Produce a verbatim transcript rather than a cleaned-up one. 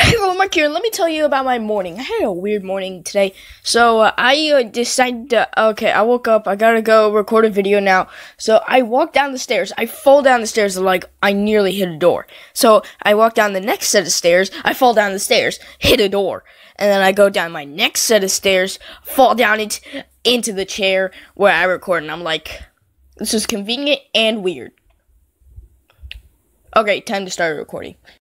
Hey everyone, Mark here. Let me tell you about my morning. I had a weird morning today. So uh, I uh, decided to, okay, I woke up. I gotta go record a video now. So I walk down the stairs. I fall down the stairs like I nearly hit a door. So I walk down the next set of stairs. I fall down the stairs, hit a door. And then I go down my next set of stairs, fall down into, into the chair where I record. And I'm like, this is convenient and weird. Okay, time to start recording.